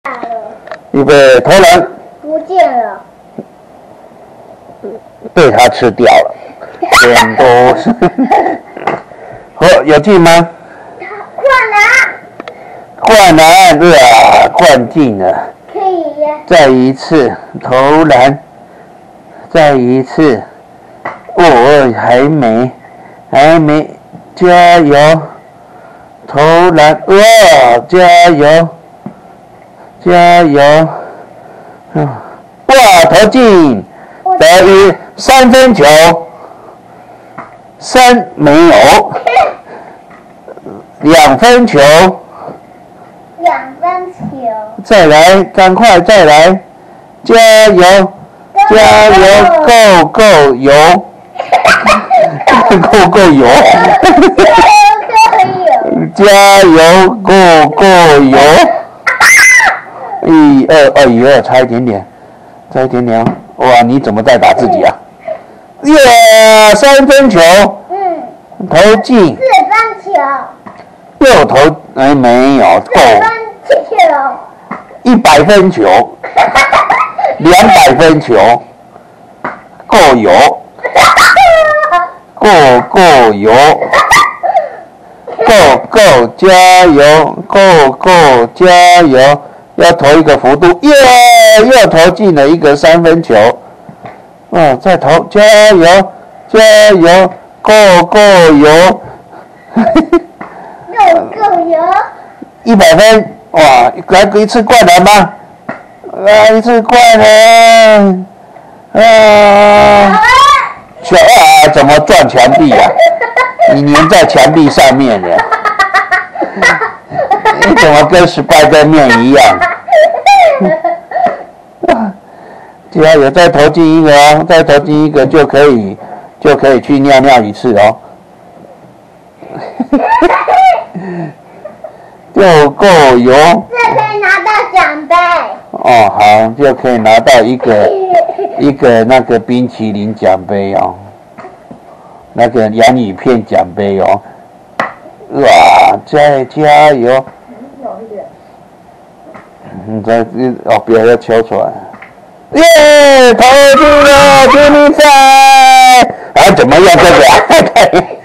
预备，投篮。 不见了。 被他吃掉了，全都是。哦，有进吗？灌篮，啊，灌进了。 可以呀。 再一次投篮，再一次。哦，还没，加油！投篮，哇，加油！加油！哇，投进！得一3分球，3没有，2分球 ，2分球， 再来，赶快再来，加油，加油，够油，够油，加油，够油，1、2，哎呦，差一点点，差一点点。哇，你怎么在打自己啊？耶，3分球，投进。 4分球。 又投，哎，没有够。 4分球。 100分球，200分球，够油，够油，够加油，够加油。要投一个幅度，耶！又投进了一个3分球，再投，加油，加油，够油， 够油 ，100分，哇！来一次灌篮吧，来一次灌篮，怎么撞墙壁啊？你粘在墙壁上面的。你怎么跟18个面一样？加油，再投进一个哦，再投进一个就可以去尿尿一次哦。就够油。 这可以拿到奖杯。 哦，好，就可以拿到一个那个冰淇淋奖杯哦，那个洋芋片奖杯哦。哇，再加油！再不要敲出来！耶，投进了，祝你赛！怎么样，这个？